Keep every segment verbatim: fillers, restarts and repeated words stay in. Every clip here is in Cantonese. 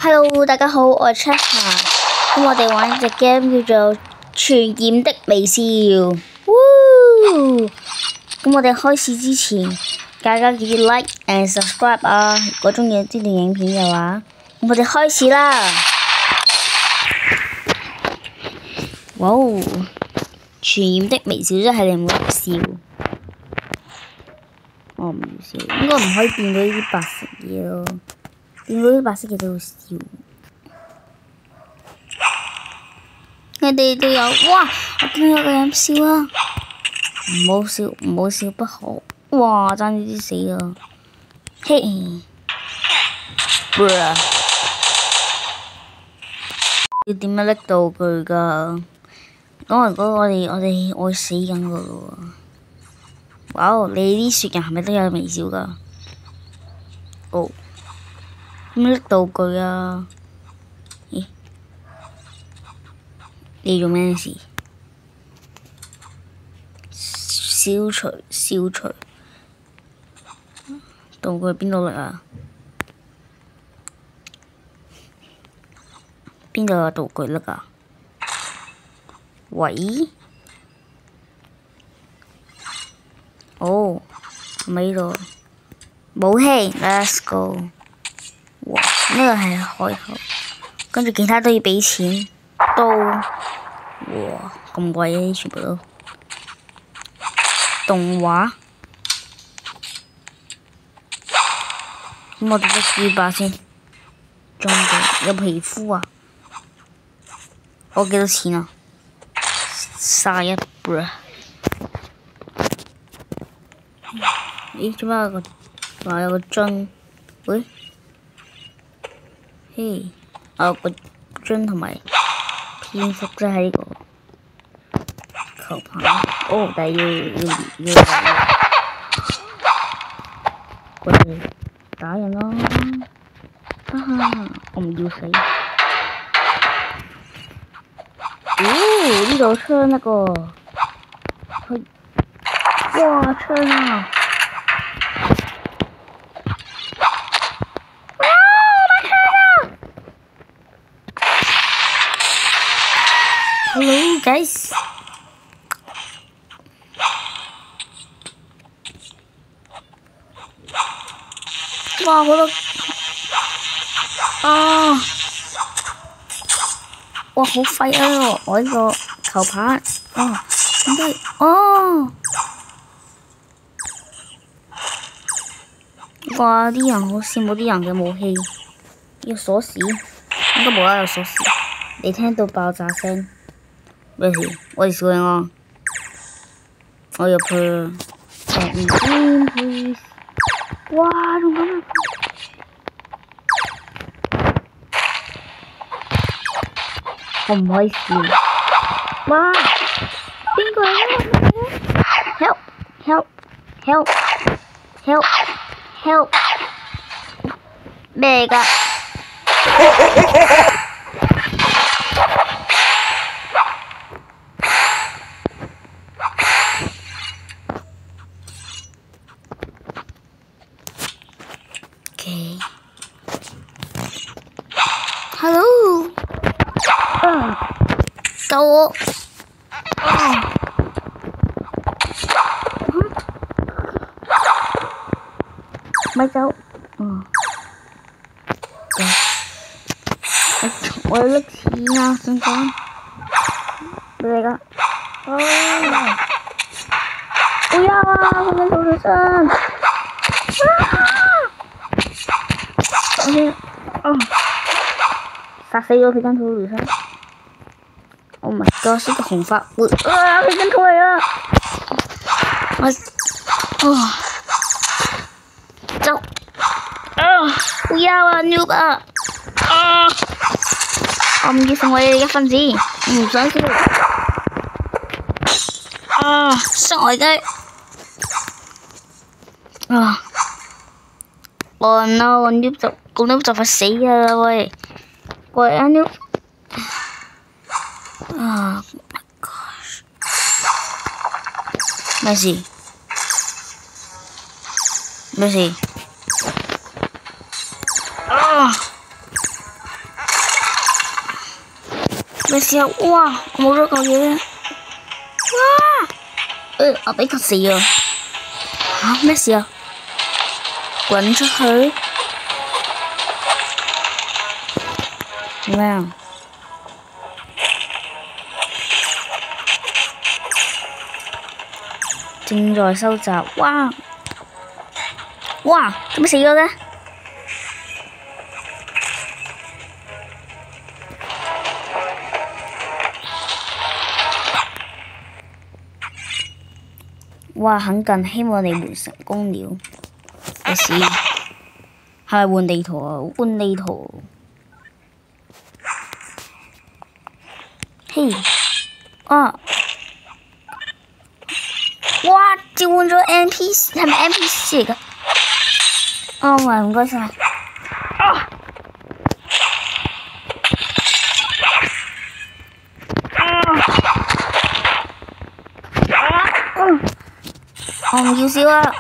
Hello， 大家好，我係 Chaka。咁我哋玩一隻 game 叫做傳染的微笑。咁我哋開始之前，大家記住 like and subscribe 啊！如果中意呢段影片嘅話，咁我哋開始啦！哇哦！傳染的微笑即係你唔會笑。我唔笑，應該唔可以變到呢啲白色嘢咯。變到啲白色嘢都會笑。你哋都有，哇！我見到有個人笑啊！唔好笑，唔好笑不好。哇！爭啲啲死啊！嘿 ，bruh， 要點樣拎道具㗎？講如果我哋我哋我會死緊㗎喎。哇！你啲雪人係咪都有微笑㗎？哦，點拎道具啊？咦？你做咩事？消除消除道具邊度嚟啊？邊度有道具嚟㗎？喂？哦，係咪呢度？武器 ，Let's go！ 哇，呢個係開口，跟住其他都要畀錢，刀，哇，咁貴嘅全部都。動畫，咁我哋都試把先，裝備有皮膚啊！我幾多錢啊？卅一 bruh。咦？做咩有個話有個樽？喂？嘿，我有個樽同埋蝙蝠即係呢個球棒。哦，但係要要要過嚟打人咯！哈哈，我唔要死。哦，呢度槍一個，哇槍啊！Hello guys， 哇好多啊！哇好廢啊！我呢個球拍，哦點解？哦！哇啲人好羨慕啲人嘅武器，要鎖匙，應該冇啦有鎖匙。你聽到爆炸聲？咩事？我哋小人啊！我入去啦。哇！仲咁啊！我唔可以笑。哇！邊個嚟啊 ？Help! Help! Help! Help! Help! 咩嚟㗎？Hello， 嗯，救我！啊，咪走！嗯，我要拎錢啊，想講咩嚟㗎？啊！不要啊！佢跟頭上身！啊！我先，啊！殺死咗佢跟土女生 ！Oh my god！ 是個紅髮會啊！佢跟土嚟啊！我啊走啊！不要啊 noob 啊！啊！我唔要成為你嘅一份子，唔想笑。啊！傷害雞啊！我 no！ 我 noob 就個 noob 就快死㗎啦喂！喂啊 noob！ 啊 ！Oh my gosh！ 咩事？咩事？啊！ 咩事啊？哇！冇咗嚿嘢。哇！誒、欸，我俾佢死啊！嚇咩事啊？滾出去！咩啊？正在收集。哇！哇！做咩死咗嘅？哇！很近，希望你們成功了。有事？係咪換地圖啊？換地圖。嘿！啊！哇！召喚咗 N P C， 係咪 N P C 嚟㗎？哦，唔係，唔該晒。啊！我唔要笑啊！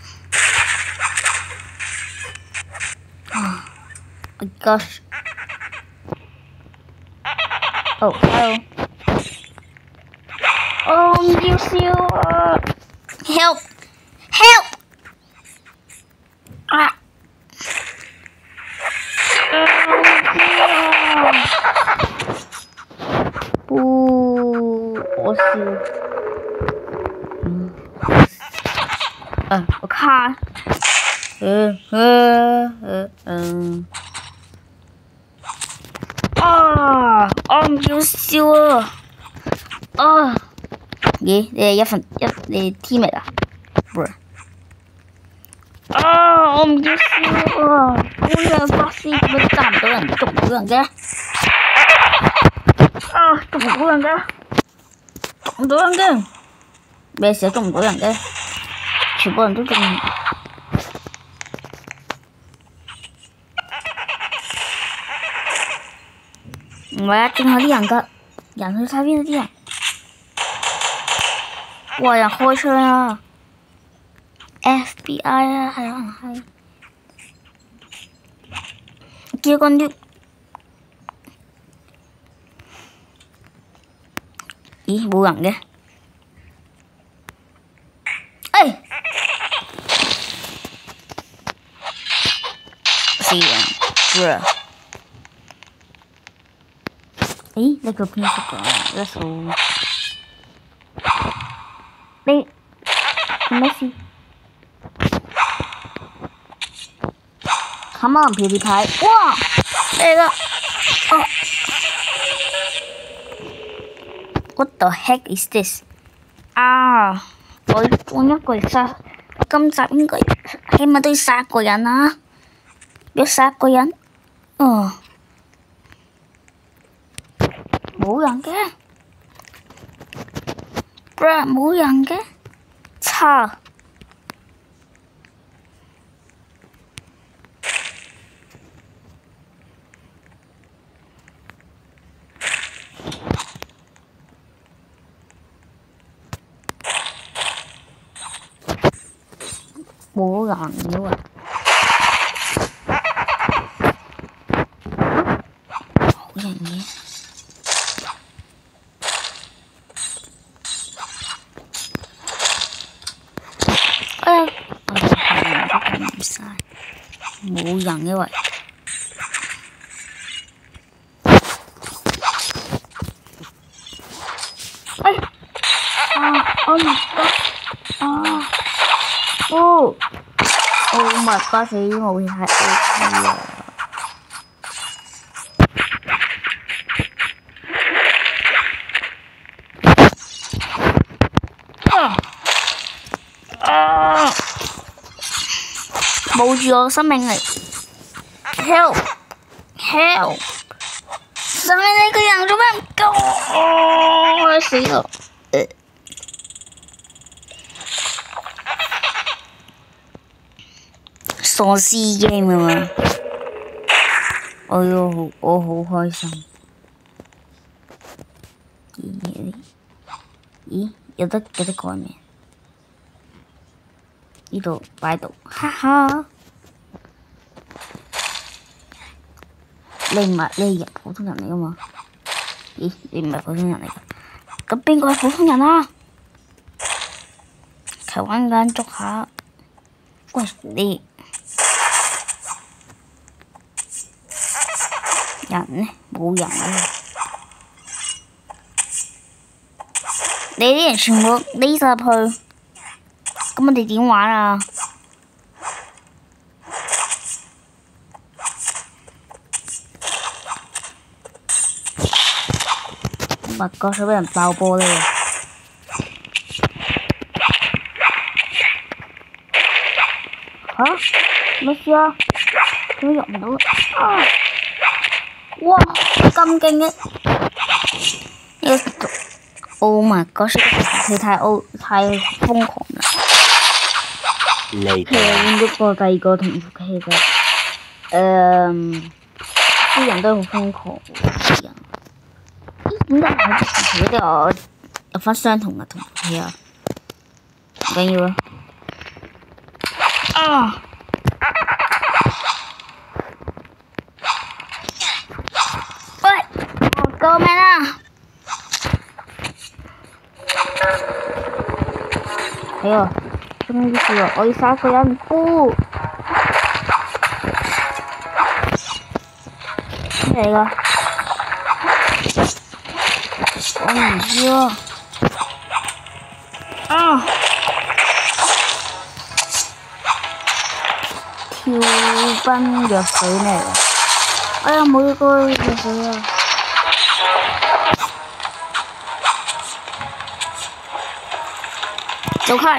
啊 ！My gosh！ Oh hello！ 我唔要笑啊 ！Help！ Help！ 啊！唔我笑。嗯。嗯，我看。嗯嗯嗯嗯。啊！我唔要笑啊！啊！咦？你係一份一你 teammate 啊？唔係。啊！我唔要笑啊！好想發泄，點解揸唔到人，捉唔到人嘅？啊！捉唔到人嘅，捉唔到人嘅，咩事啊？捉唔到人嘅，全部人都捉唔。唔係啊，仲有啲人㗎，人去晒邊啊啲人？哇！人開槍啊 ！F B I 啊，係啊係。見到個 noob， 咦冇人嘅？誒！死人 ，bruh！ 咦？呢個邊色㗎？一數。你咩事 ？Come on， 皮皮牌！哇！咩㗎？哦 ！What the heck is this？ 啊！我我一個月殺，我今集應該起碼都要殺個人啊！要殺個人？哦，冇人嘅。bruh 冇人嘅，差。冇人嘅喎，冇人嘅。哎呀，我哋係人都撳唔晒，冇人嘅喂。哎，啊，我唔得，啊，哦 ，Oh my god， 死我會係 O P 啊！啊！冇住我生命嚟 ，help help！ 上面你個人做咩唔救我？我死咯！誒，喪屍 game 啊嘛！我要我好開心。咦？咦？有得有得改名？呢度擺度，哈哈！你唔係你係普通人嚟噶嘛？ 咦，你唔係普通人嚟㗎？咁邊個係普通人啊？台灣間捉下，喂你人呢？冇人啊！你啲人全部匿晒入去，咁我哋點玩啊？物角手俾人爆玻璃。吓？咩事啊？點解入唔到啊？哇！咁勁嘅！呢個 Oh my god！佢太 O 太瘋狂啦！佢又換咗個第二個同其實誒啲人都好瘋狂喎，啲人。咦？點解我之前都有有翻相同嘅同期啊？唔緊要啦。啊！喂！救命啊！哎呀，終於是我要殺個人夫。咩嚟㗎？我唔知啊。啊！跳奔藥水咩嚟㗎？哎呀，冇咗個藥水啊！走開！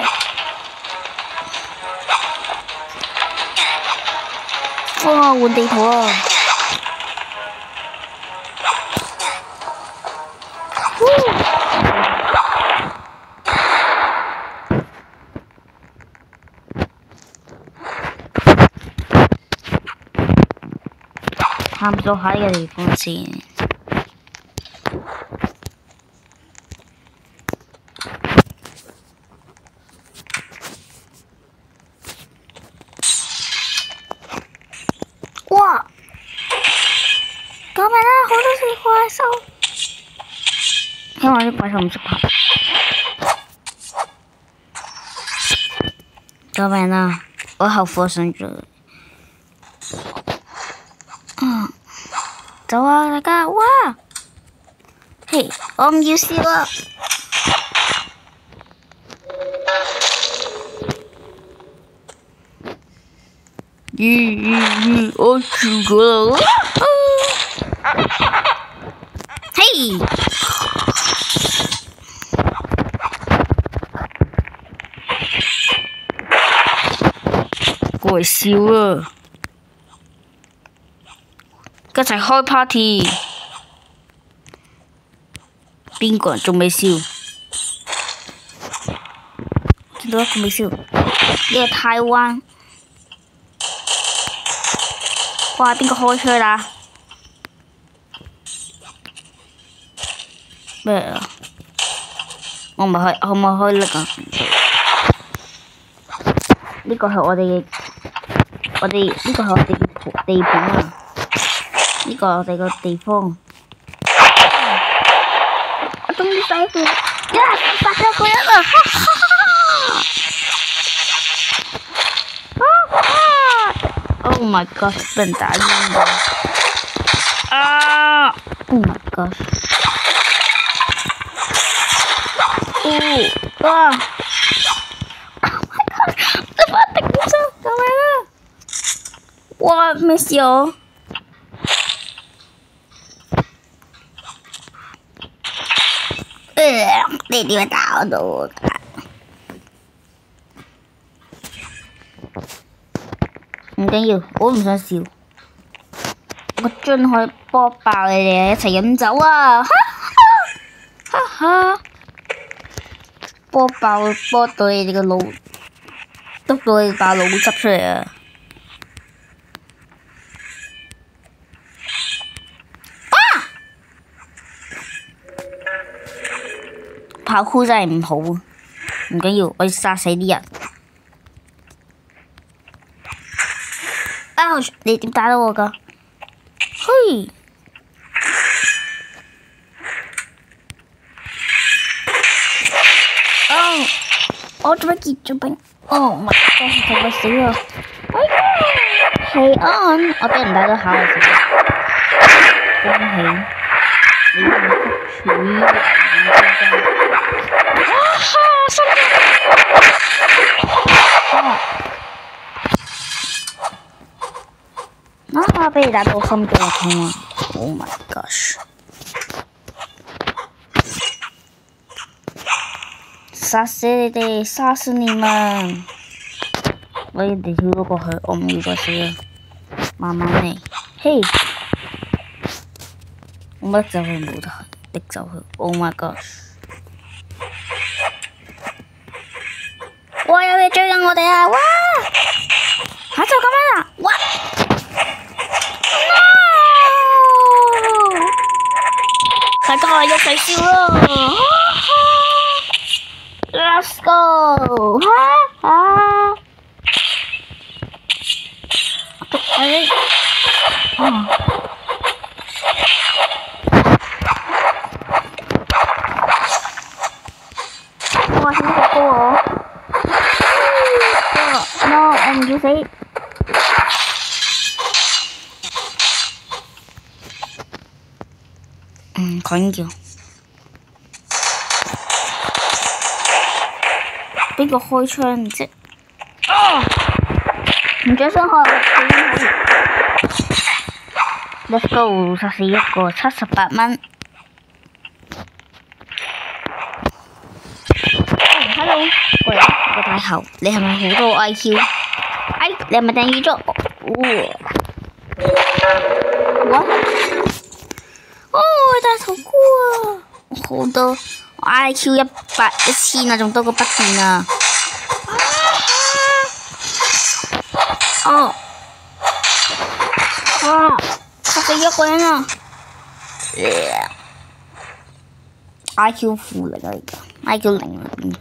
哇，換地圖啊！探索下呢個地方先。哇！救命啦！好多隻怪獸。希望啲怪獸唔識爬。救命啦！我後悔上咗。嗯，走啊大家！哇！嘿，我唔要笑啊！咦咦咦！我出過啦！嘿！過嚟笑啊！一齊開 party， 邊個人仲未笑？見到一個未笑，呢個台灣。哇！邊個開車啦？咩啊？我唔係開，我唔係開力啊！呢個係我哋嘅，我哋呢個係我哋嘅地盤啊！呢個係我哋個地方。我終於洗褲，呀！殺咗個人啦！哈哈哈！Oh my god！ 被人打暈咗。啊 ！Oh my god！ 哦！哇 ！Oh my god！ 我把頂唔住，救命啊！哇！咩事啊？誒，你點解打我到㗎？唔緊要，我唔想笑。個樽可以波爆你哋，一齊飲酒啊！哈哈哈哈！波爆波到你哋個腦，篤到你把腦汁出嚟啊！啊！跑酷真係唔好，唔緊要，我要殺死啲人。啊！你點打到我㗎？嘿！ 我做乜結咗冰？哦 my god！ 就會死啊！哎呀，奇安，我俾人打咗下就死啦！恭喜你用福柱人中間。啊哈！心臟。哦。啊！俾你打到心臟痛啊 ！Oh my gosh！ 殺死你哋！殺死你們！我哋跳咗過去，我唔要再死啦，慢慢嚟。嘿，我冇得走去，冇得逼走去。Oh my gosh！ 哇！有嘢追緊我哋啊！哇！嚇就咁樣啦！哇 ！No！ 大家一齊笑咯！ Let's go！ 哈哈！哎，哦，哇，好恐怖哦 ！No， 我唔要死。嗯，緊要。邊個開槍啫？哦！唔准傷害我！ Let's go！ 殺死一個，七十八蚊。哦 ，hello， 過嚟，個大猴，你係咪好多 I Q？ 哎，你係咪訂預咗？哇！哦，大頭菇啊！好多 I Q 一百一千啊，仲多過不斷啊！哦，哇！殺死一個人啊 ！I Q 負零啊，而家 I Q 零啊，變咗。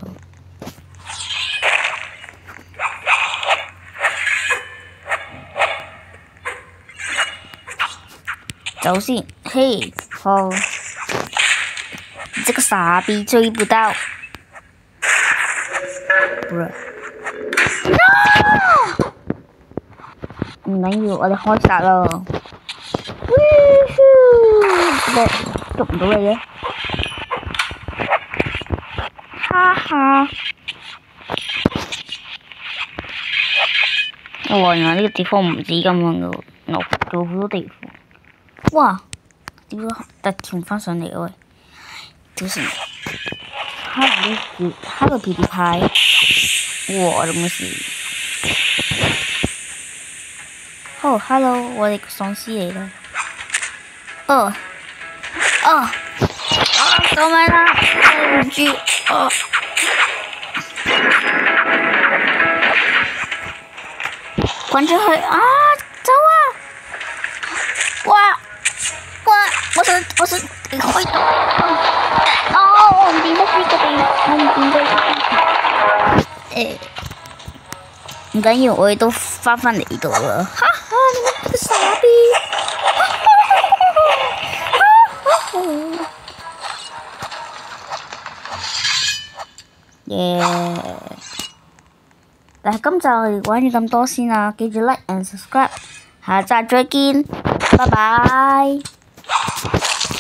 走先，嘿，好，這個傻逼追不到。No！ 唔緊要，我哋開殺啦！咩捉唔到你嘅？哈哈！哇！原來呢個地方唔止咁樣嘅喎，牛做好多地方。哇！點解突然翻上嚟喂？屌成！哈呢條哈個皮皮牌，哇！做乜事？哦 ，hello， 我哋個喪屍嚟啦。哦，哦，啊，救命啦！對唔住，哦，滾出去啊！走啊！哇哇！我想我想離開度。哦，我唔掂得呢個地，我唔掂得。誒，唔緊要，我哋都翻返嚟度啦。哈哈，你們個傻逼！耶！但係今集我哋玩咗咁多先啦，記住 like and subscribe，下集再見，拜拜。